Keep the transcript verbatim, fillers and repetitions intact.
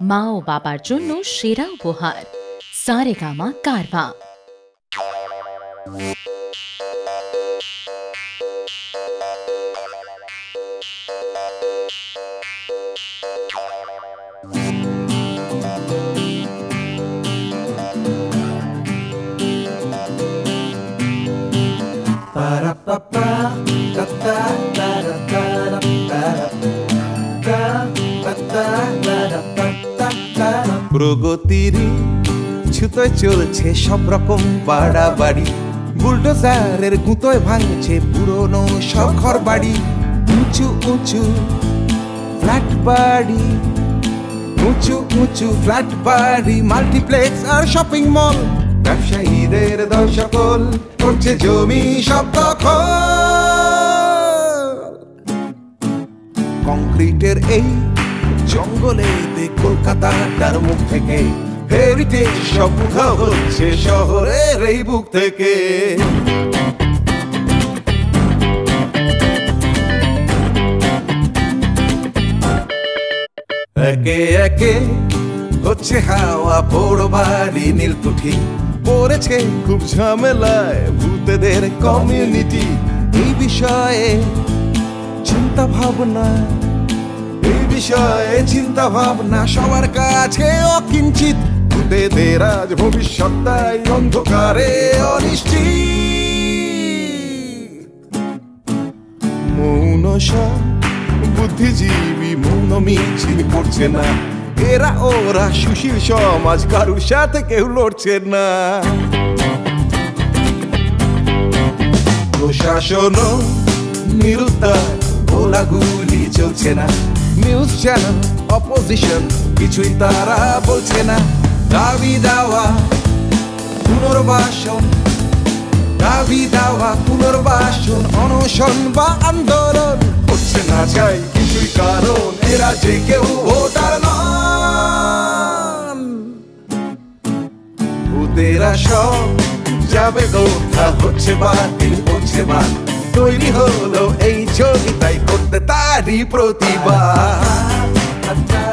মা ও বাবার জন্য সেরা উপহার সারেগামা কারভা। প্রগতির ছুতোয় চলছে সব রকম বাড়াবাড়ি, বুলডোজারের গুঁতোয় ভাঙছে পুরনো সব ঘর বাড়ি। উঁচু উঁচু ফ্ল্যাট বাড়ি, উঁচু উঁচু ফ্ল্যাট বাড়ি, মাল্টিপ্লেক্স আর শপিং মল, ব্যবসায়ীদের দল সকল করছে জমি সব দখল। কংক্রিটের এই জঙ্গলে কলকাতার মুখ থেকে হেরিটেজ সব উধাও হচ্ছে শহরের এই বুক থেকে। একে একে হচ্ছে হাওয়া বড় বাড়ি নীলকুঠি, পড়েছে খুব ঝামেলায় ভূতেদের কমিউনিটি। এই বিষয়ে চিন্তা ভাবনা, এই বিষয়ে চিন্তা ভাবনা সবার কাছে অকিঞ্চিত। ভূতেদের আজ ভবিষ্যৎটাই অন্ধকারে অনিশ্চিত। মৌন সব বুদ্ধিজীবী মৌন মিছিল করছে না, এরা ওরা সুশীল সমাজ কারুর সাথে কেউ লড়ছে না। প্রশাসন নিরুদ্ধার, গোলাগুলি চলছে না, নিউজ চ্যানেল অপোজিশন কিছুই তারা বলছে না। দাবি দাওয়া পুনর্বাসন, দাবি দাওয়া পুনর্বাসন, অনশন বা আন্দোলন করছে না চাই কিছুই, কারণ এরা যে কেউ ভোটার নন। ভূতেরা সব যাবে কোথা, হচ্ছে বাতিল হচ্ছে বাদ, তৈরি হলো এই ছবি তাই করতে তারই প্রতিবাদ।